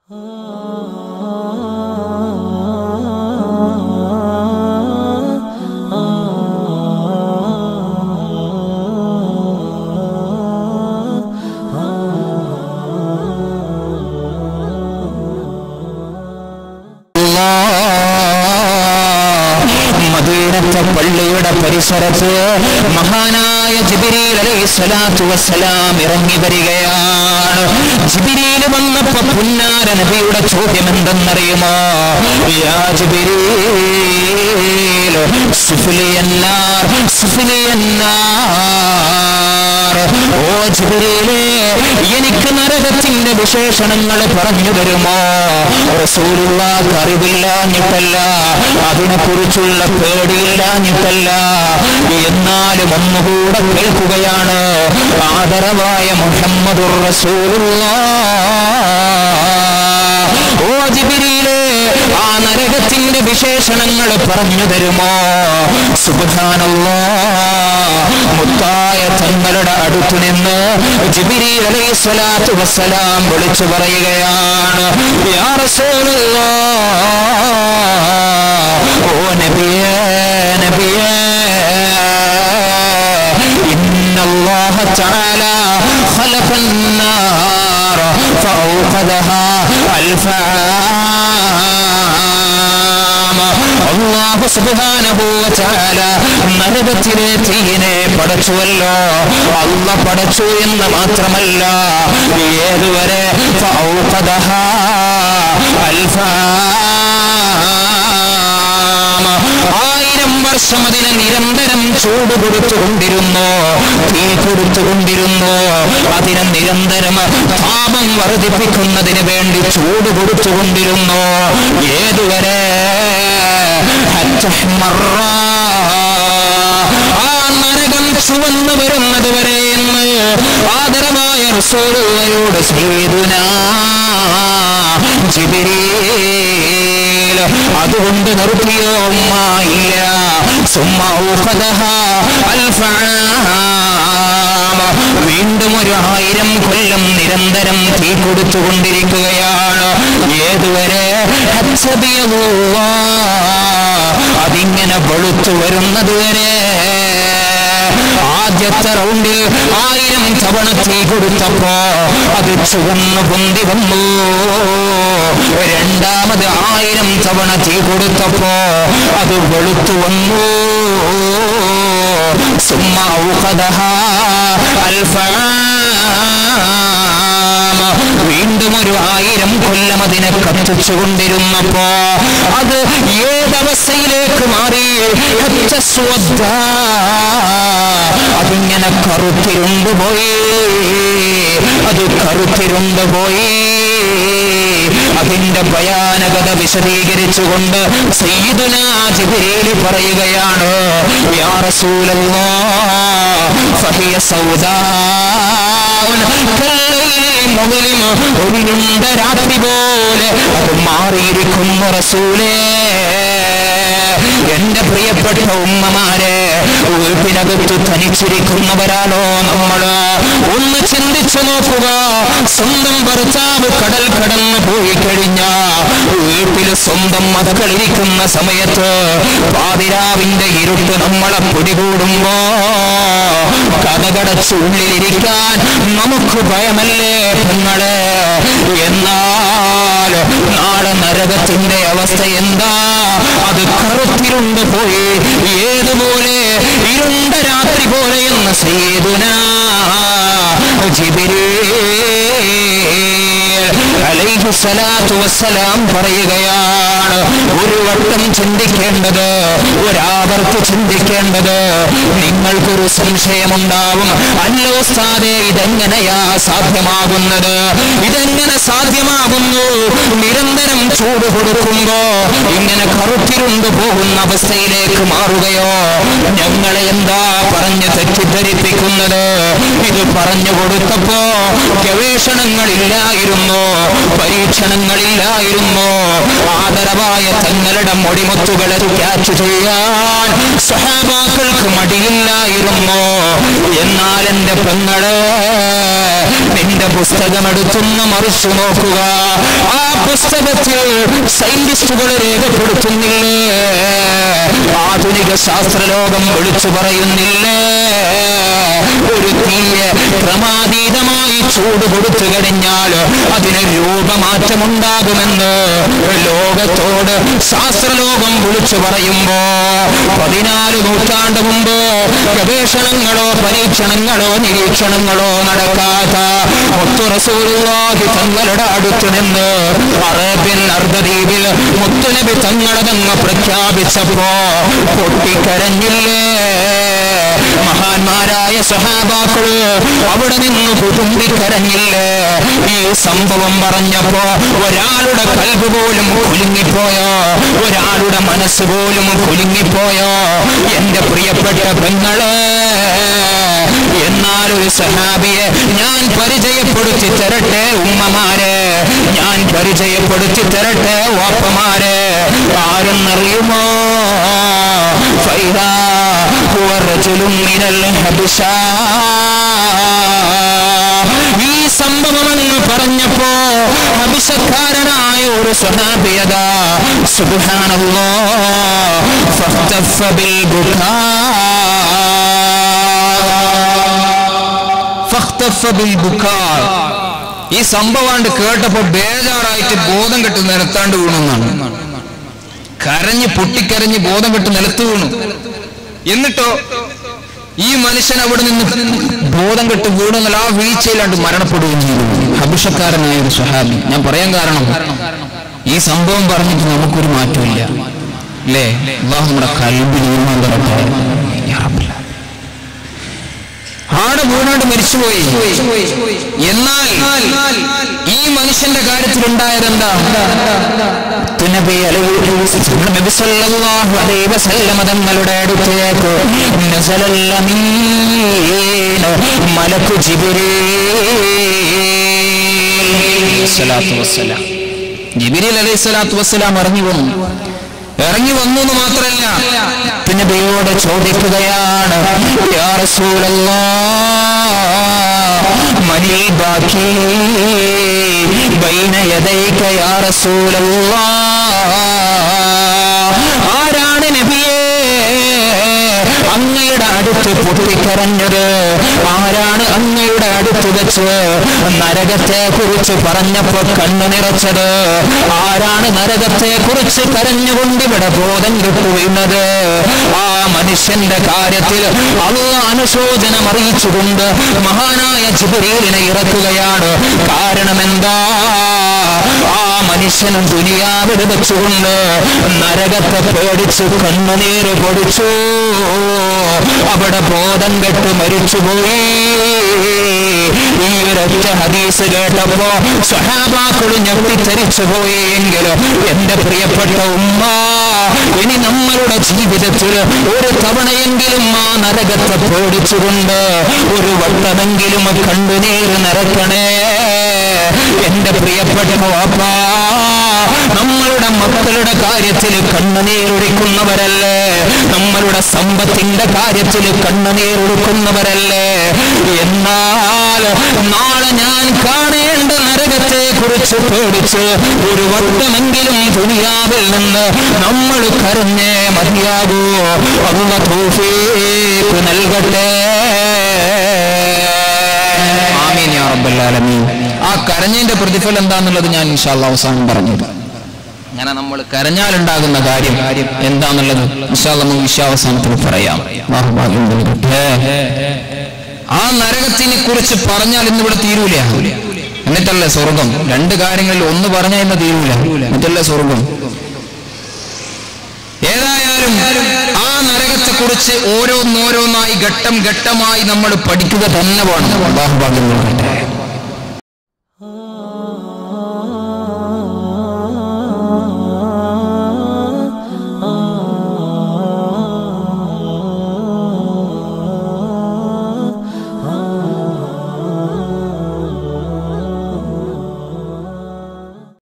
പള്ളിയുടെ പരിസരത്ത് മഹാനായ ജിബ്രീൽ അലൈഹിസ്സലാത്തു വസ്സലാം ഇറങ്ങി വരികയാണ്. ജിബ്രീൽ വന്നപ്പോൾ പുന്നാര നബിയുടെ ചോദ്യം എന്തെന്നറിയുമോ? യാ ജിബ്രീൽ സുഫ്ലിയന്നാർ സുഫ്ലിയന്നാർ. ഓ ജിബ്രീലേ, എനിക്ക് നരകത്തിന്റെ വിശേഷണങ്ങൾ പറഞ്ഞു തരുമോ? റസൂലുള്ളാഹിക്ക് അറിവില്ലാഞ്ഞിട്ടല്ല, അതിനെക്കുറിച്ചുള്ള പേടിയില്ലാഞ്ഞിട്ടല്ല, എന്നാലും ഒന്നുകൂടെ കേൾക്കുകയാണ്. ആദരവായ മുഹമ്മദുർ റസൂലുള്ളാഹ്, ഓ ജിബ്രീലേ, ആ നരകത്തിന്റെ വിശേഷണങ്ങൾ പറഞ്ഞു തരുമോ? സുബ്ഹാനല്ലാഹ്, മുത്തായ തങ്ങളുടെ അടുത്തു നിന്ന് ജിബ്രീൽ അലൈഹിസ്സലാത്തു വസ്സലാം വിളിച്ചു പറയുകയാണ്, യാ റസൂലുള്ളാഹ്, ഓ നബിയേ നബിയേ, ഇന്നല്ലാഹ തആല ഖലഖൻ നാർ ഫൗഖദഹാ അൽഫാം. അല്ലാഹു സുബ്ഹാനഹു വ തആല നരകത്തിലെ തീയിനെ പടച്ചുവല്ലോ. അല്ലാഹ് പടച്ചു എന്ന് മാത്രമല്ല, ഏതുവരെ ഫൗഖദഹാ അൽഫാം, 1000 വർഷം അതിനെ നിരന്തരം ചൂട് കൊടുത്തുകൊണ്ടിരുന്നു, തീ കൊടുത്തുകൊണ്ടിരുന്നു. അതിനെ നിരന്തരം താപം വർദ്ധിപ്പിക്കുന്നതിന് വേണ്ടി ചൂട് കൊടുത്തുകൊണ്ടിരുന്നു. ഏതുവരെ? ആ നരകം ചുവന്നു വരുന്നത് വരെ എന്ന് ആദരവായ റസൂലുള്ളാഹിയോട് സയ്യിദുനാ ജിബ്രീൽ അതുകൊണ്ട് നിർത്തിയോ? ഇല്ല. സുമ്മ ഔഖദഹാ അൽഫാം, വീണ്ടും 1000 കൊല്ലം നിരന്തരം തീ കൊടുത്തുകൊണ്ടിരിക്കുകയാണ്. ഏതുവരെ? അതിങ്ങനെ വെളുത്തു വരുന്നത് വരെ. ആദ്യത്തെ റൗണ്ടിൽ 1000 തവണ തീ കൊടുത്തപ്പോ അത് ചുവന്നു പൊന്തി വന്നു. രണ്ടാമത് 1000 തവണ തീ കൊടുത്തപ്പോ അത് വെളുത്തു വന്നു. സുമ്മ ഔഖദഹാ അൽഫാം, വീണ്ടും 1000 കൊല്ലം അതിനെ കത്തിച്ചുകൊണ്ടിരുന്നപ്പോ അത് ഏതവസ്ഥയിലേക്ക് മാറി? അതിങ്ങനെ കറുത്തിരുണ്ടുപോയി. അത് കറുത്തിരുണ്ടുപോയി. അതിന്റെ ഭയാനകത വിശദീകരിച്ചുകൊണ്ട് സയ്യിദുനാ ജിബ്രീൽ പറയുകയാണ്, യാ റസൂലല്ലാഹ്, ഫഹിയ സൗദാ ഒരു ഇരുണ്ട രാത്രി പോലെ അത് മാറിയിരിക്കുന്നു റസൂലേ. എന്റെ പ്രിയപ്പെട്ട ഉമ്മമാരെ, വീട്ടിനകത്ത് തനിച്ചിരിക്കുന്നവരാണോ നമ്മള്? ഒന്ന് ചിന്തിച്ചു നോക്കുക. സ്വന്തം ഭർത്താവ് കടൽ കടന്നു പോയി കഴിഞ്ഞ വീട്ടിൽ സ്വന്തം മക്കളിരിക്കുന്ന സമയത്ത് പാതിരാവിന്റെ ഇരുട്ട് നമ്മളെ പിടികൂടുമ്പോ കഥകടച്ചുള്ളിലിരിക്കാൻ നമുക്ക് ഭയമല്ലേ പെങ്ങളെ? എന്നാൽ നാളെ നരകത്തിന്റെ അവസ്ഥ എന്താ? അത് കറുത്തിരുണ്ട് പോയി. ഏതുപോലെ? ഇരുണ്ട രാത്രി പോലെ എന്ന് സയ്യിദുനാ ജിബ്രീൽ അലൈഹിസ്സലാത്തു വസ്സലാം പറയുകയാണ്. ഒരു വട്ടം ചിന്തിക്കേണ്ടത്, ഒരാവർത്തി ചിന്തിക്കേണ്ടത്. നിങ്ങൾക്കൊരു സംശയമുണ്ടാവും, അല്ലോ ഉസ്താദേ, ഇതെങ്ങനെയാ സാധ്യമാകുന്നത്? ഇതെങ്ങനെ സാധ്യമാകുന്നു? നിരന്തരം ചൂട് കൊടുക്കുമ്പോ ഇങ്ങനെ കറുത്തിരുണ്ട് പോകുന്ന അവസ്ഥയിലേക്ക് മാറുകയോ? ഞങ്ങളെ എന്താ പറഞ്ഞ് തെറ്റിദ്ധരിപ്പിക്കുന്നത്? ഇത് പറഞ്ഞു കൊടുത്തപ്പോ ഗവേഷണങ്ങളില്ലായിരുന്നു, പരീക്ഷണങ്ങളില്ലായിരുന്നു. ആദരവായ തങ്ങളുടെ മൊടിമുത്തുകളെ ക്യാച്ച് ചെയ്യാൻ സഹാബാക്കൾക്ക് മടിയില്ലായിരുന്നു. എന്നാൽ എന്റെ പെങ്ങളെ, നിന്റെ പുസ്തകം എടുത്തുന്ന മറിച്ചു നോക്കുക. ആ പുസ്തകത്തിൽ സയന്റിസ്റ്റുകൾ രേഖപ്പെടുത്തുന്നില്ലേ, ആധുനിക ശാസ്ത്രലോകം വിളിച്ചു പറയുന്നില്ലേ, ഒരു തീയെ ക്രമാതീതമായി ചൂട് കൊടുത്തു കഴിഞ്ഞാൽ അതിന് രൂപമാറ്റമുണ്ടാകുമെന്ന് ലോകത്തോട് ശാസ്ത്രലോകം വിളിച്ചു പറയുമ്പോ 14 നൂറ്റാണ്ട് മുമ്പ് ഗവേഷണങ്ങളോ പരീക്ഷണങ്ങളോ നിരീക്ഷണങ്ങളോ നടക്കാത്ത മുത്തു റസൂലുള്ളാഹി തങ്ങളുടെ അടുത്ത് നിന്ന് അറേബ്യൻ അർദ്ധദ്വീപിൽ മുത്തുനബി തങ്ങളതങ്ങ് പ്രഖ്യാപിച്ചപ്പോ പൊട്ടിക്കരഞ്ഞില്ലേ മഹാന്മാരായ സഹാബാക്കള്? അവിടെ നിന്ന് കുടുംബിക്കരഞ്ഞില്ലേ? ഈ സംഭവം പറഞ്ഞപ്പോ ഒരാളുടെ കൽബ് പോലും കുലുങ്ങിപ്പോയോ? ഒരാളുടെ മനസ്സ് പോലും കുലുങ്ങിപ്പോയോ? എന്റെ പ്രിയപ്പെട്ട പെങ്ങളെ, എന്നാൽ ഒരു സഹാബിയെ ഞാൻ പരിചയപ്പെടുത്തി തരട്ടെ ഉമ്മമാരെ, ഞാൻ പരിചയപ്പെടുത്തി തരട്ടെ വാപ്പമാരെ. ആരെന്നറിയുമോ? ഫൈദാ ഹുവ റജുലുൻ മിനൽ ഹബശ. ഈ സംഭവമെന്ന് പറഞ്ഞപ്പോ ഹബശക്കാരനായ ഒരു സ്വഹാബിയതാ സുബ്ഹാനല്ലാഹ് ഫഖ്തഫ ബിൽ ബുകാ ഫഖ്തഫ ബിൽ ബുകാ. ഈ സംഭവം കേട്ടപ്പോ ബേജാറായിട്ട് ബോധം കെട്ട് നിലത്താണ്ട് വീണെന്നാണ്. കരഞ്ഞ് പൊട്ടിക്കരഞ്ഞ് ബോധം കെട്ട് നിലത്ത് വീണു. എന്നിട്ടോ ഈ മനുഷ്യൻ അവിടെ നിന്ന് ബോധം കെട്ട് വീണെന്നാൽ ആ വീഴ്ചയിലാണ്ട് മരണപ്പെടുകയും ചെയ്തു. ഹബശക്കാരനായ ഒരു സ്വഹാബി. ഞാൻ പറയാൻ കാരണം, ഈ സംഭവം പറഞ്ഞിട്ട് നമുക്കൊരു മാറ്റമില്ല അല്ലേ? അല്ലാഹു നമ്മുടെ ഖൽബിൽ ഈമാൻ തരട്ടെ. ആടെ വീണോണ്ട് മരിച്ചുപോയി. എന്നാൽ ഈ മനുഷ്യന്റെ കാര്യത്തിൽ ഉണ്ടായതെന്താ? നബി സല്ലല്ലാഹു അലൈഹി വസല്ലം തങ്ങളുടെ അടുത്തേക്ക് നസലൽ അമീൻ മലക്കു ജിബ്രീൽ അലൈഹിസ്സലാത്തു വസ്സലാം ഇറങ്ങി വന്നു എന്ന് മാത്രമല്ല, പിന്നെ നബിയോട് ചോദിക്കുകയാണ്, യാ റസൂലല്ലാഹ് മനിൽ ബാക്കി ബൈന യദൈക യാ റസൂലല്ലാഹ്. ആരാണ് നബിയേ അങ്ങയുടെ അടുത്ത് പൊട്ടിക്കരഞ്ഞത്? ആരാണ് അങ്ങയുടെ അടുത്ത് വെച്ച് നരകത്തെ കുറിച്ച് പറഞ്ഞപ്പോ കണ്ണു നിറച്ചത്? ആരാണ് നരകത്തെ കുറിച്ച് കരഞ്ഞുകൊണ്ട് ഇവിടെ ബോധം കിട്ടുന്നത്? ആ മനുഷ്യന്റെ കാര്യത്തിൽ അല്ലാഹു അനുശോചനം അറിയിച്ചുകൊണ്ട് മഹാനായ ജിബ്രീലിനെ ഇറക്കുകയാണ്. കാരണം എന്താ? ആ മനുഷ്യനും ദുനിയാവിൽ വെച്ചുകൊണ്ട് നരകത്തെ പേടിച്ച് കണ്ണുനീര് പൊടിച്ചു, അവിടെ ബോധം കെട്ട് മരിച്ചുപോയി. ഈ ഒരൊറ്റ ഹദീസ് കേട്ടപ്പോ സ്വഹാബാക്കൾ ഞെട്ടിത്തരിച്ചു പോയി. എങ്കിലും എന്റെ പ്രിയപ്പെട്ട ഉമ്മ, ഇനി നമ്മളുടെ ജീവിതത്തിൽ ഒരു തവണയെങ്കിലും ആ നരകത്തെ പേടിച്ചുകൊണ്ട് ഒരു വട്ടമെങ്കിലും കണ്ണുനീര് നിറക്കണേ. എന്റെ പ്രിയപ്പെട്ട വാപ്പ, നമ്മളുടെ മക്കളുടെ കാര്യത്തിൽ കണ്ണുനീരൊഴുക്കുന്നവരല്ലേ? നമ്മളുടെ സമ്പത്തിന്റെ കാര്യത്തിൽ കണ്ണുനീരൊഴുക്കുന്നവരല്ലേ? എന്നാൽ നാളെ ഞാൻ കാണേണ്ട നരകത്തെ കുറിച്ച് പേടിച്ച് ഒരു വട്ടമെങ്കിലും ദുനിയാവിൽ നിന്ന് നമ്മൾ കരഞ്ഞേ മതിയാകൂ. അല്ലാഹു തൗഫീഖ് നൽകട്ടെ. ആമീൻ യാ റബ്ബൽ ആലമീൻ. ആ കരഞ്ഞതിന്റെ പ്രതിഫലം എന്താന്നുള്ളത് ഞാൻ ഇൻഷാ അല്ലാഹ് അവസാനം പറഞ്ഞു. അങ്ങനെ നമ്മൾ കരഞ്ഞാലുണ്ടാകുന്ന കാര്യം എന്താന്നുള്ളത് ഇൻഷാ അല്ലാഹ് നമുക്ക് വിശ്വാസത്തിൽ പറയാം. ആ നരകത്തിനെ കുറിച്ച് പറഞ്ഞാൽ ഇന്നിവിടെ തീരൂല. എന്നിട്ടല്ലേ സ്വർഗം. രണ്ട് കാര്യങ്ങളിൽ ഒന്ന് പറഞ്ഞാൽ ഇന്ന് തീരൂല, എന്നിട്ടല്ലേ സ്വർഗം. ഏതായാലും ആ നരകത്തെ കുറിച്ച് ഓരോന്നോരോന്നായി ഘട്ടം ഘട്ടമായി നമ്മൾ പഠിക്കുക തന്നെ വേണം.